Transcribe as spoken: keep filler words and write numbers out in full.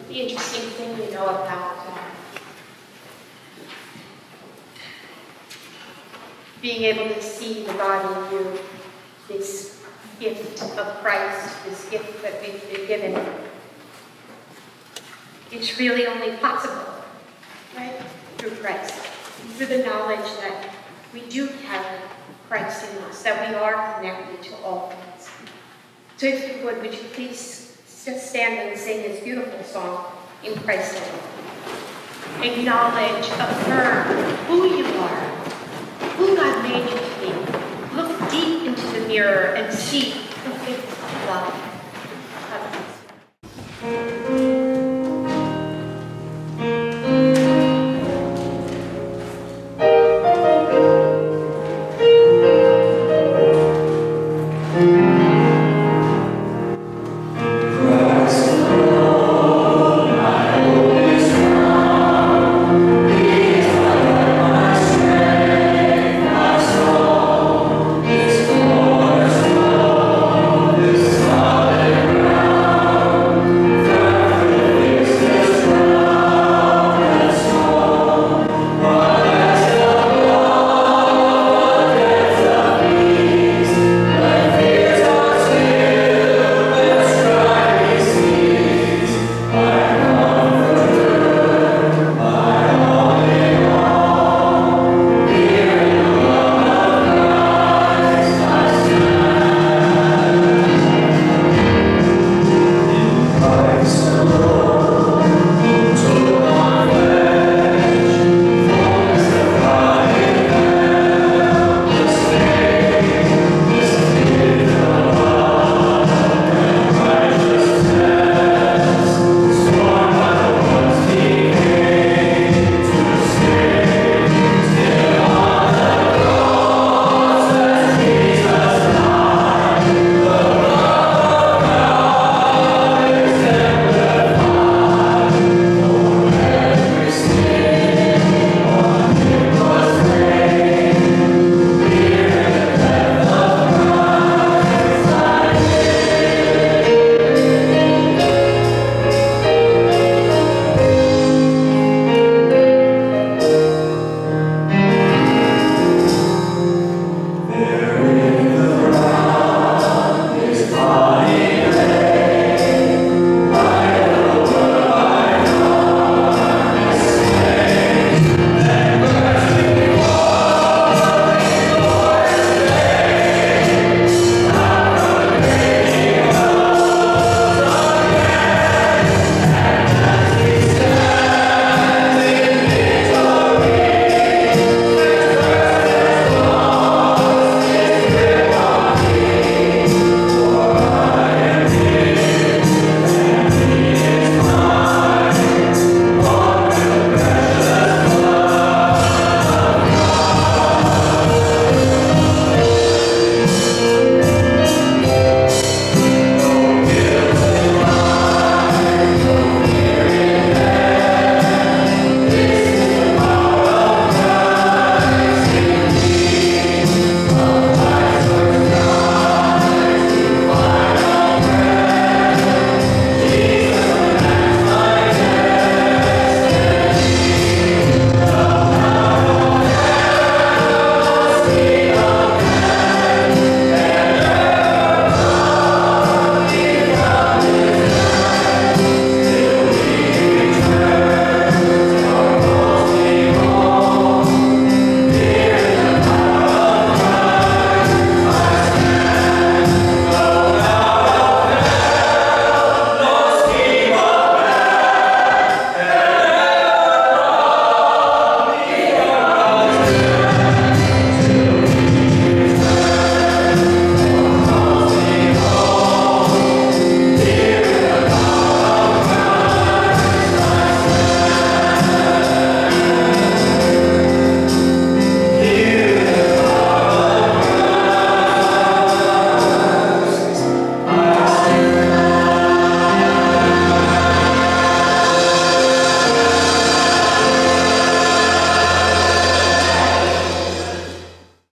The interesting thing you know about uh, being able to see the God in you, this gift of Christ, this gift that we've been given, it's really only possible, right, through Christ, through the knowledge that we do carry Christ in us, that we are connected to all things. So if you would, would you please just stand and sing this beautiful song, In Christ Alone. Acknowledge, affirm who you are, who God made you to be. Look deep into the mirror and see the gift of love. Christ.